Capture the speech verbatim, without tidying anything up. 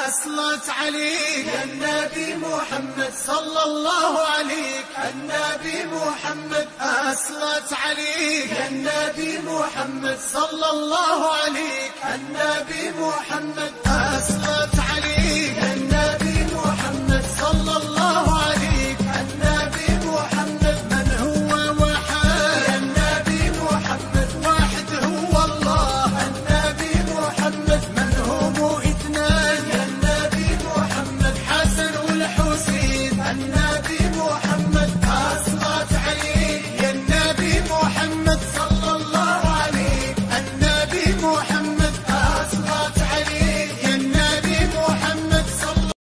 الصلاة عليك يا النبي محمد صلى الله عليك. النبي محمد الصلاة عليك يا النبي محمد صلى الله عليك. النبي محمد الصلاة عليك يا النبي محمد صلى الله عليك. النبي محمد من هو واحد يا النبي محمد واحد هو الله. النبي محمد من هم اثنان يا النبي محمد حسن والحسين. النبي محمد